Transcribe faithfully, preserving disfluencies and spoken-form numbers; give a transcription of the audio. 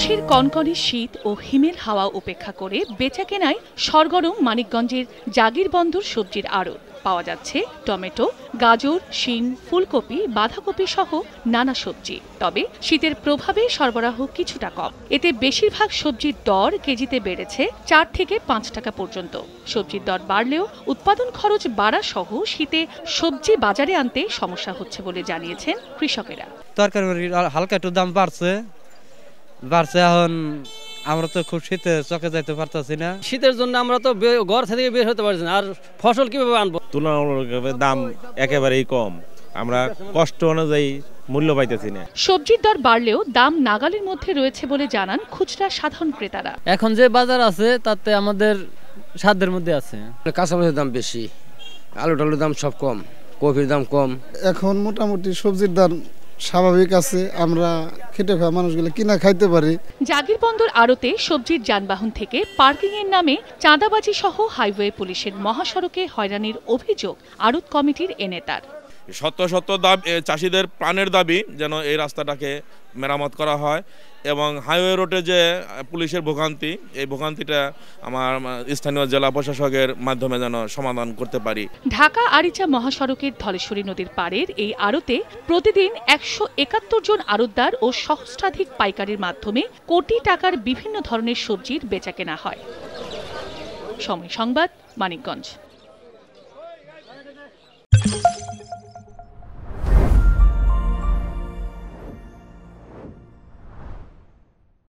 মাসের কনকনে শীত ও হিমেল হাওয়া উপেক্ষা করে বেচাকেনায় সরগরম মানিকগঞ্জের জাগিরবন্দর সবজির আড়ত। পাওয়া যাচ্ছে টমেটো, গাজর, শিম, ফুলকপি, বাঁধাকপি সহ নানা সবজি। তবে শীতের প্রভাবে সরবরাহ কিছুটা কম। এতে বেশিরভাগ সবজির দর কেজিতে বেড়েছে চার থেকে পাঁচ টাকা পর্যন্ত। সবজির দর বাড়লেও উৎপাদন খরচ বাড়া সহ শীতে সবজি বাজারে আনতে সমস্যা হচ্ছে বলে জানিয়েছেন কৃষকেরা। তরকারি হালকা একটু দাম বাড়ছে বাড়ছে এখন আমরা তো খুব শীতে চকে যাইতে পারতেছি না। শীতের জন্য আমরা তো ঘর থেকে বের হতে পারছি না, আর ফসল কিভাবে আনবো? তুলনামূলকভাবে দাম একেবারেই কম, আমরা কষ্ট অনুযায়ী মূল্য পাইতেছি না। সবজির দর বাড়লেও দাম নাগালের মধ্যে রয়েছে বলে জানান খুচরা সাধারণ ক্রেতারা। এখন যে বাজার আছে তাতে আমাদের সাধ্যের মধ্যে আছে। কাঁচামরিচের দাম বেশি, আলু টালুর দাম সব কম, কফির দাম কম। এখন মোটামুটি সবজির দাম স্বাভাবিক আছে, আমরা খেটে খাওয়া মানুষগুলো কিনা খাইতে পারি। জাগিরবন্দর আড়তে সবজির যানবাহন থেকে পার্কিং এর নামে চাঁদাবাজি সহ হাইওয়ে পুলিশের মহাসড়কে হয়রানির অভিযোগ আড়ত কমিটির এ নেতার। শত শত দাবি, চাষিদের প্রাণের দাবি যেন এই রাস্তাটাকে মেরামত করা হয় এবং হাইওয়ে রোডে যে পুলিশের ভোগান্তি, এই ভোগান্তিটা আমার স্থানীয় জেলা প্রশাসকের মাধ্যমে যেন সমাধান করতে পারি। ঢাকা আরিচা মহাসড়কের ধলেশ্বরী নদীর পাড়ের এই আড়তে প্রতিদিন একশো একাত্তর জন আড়তদার ও সহস্রাধিক পাইকারির মাধ্যমে কোটি টাকার বিভিন্ন ধরনের সবজির বেচাকেনা হয়। সময় সংবাদ, মানিকগঞ্জ।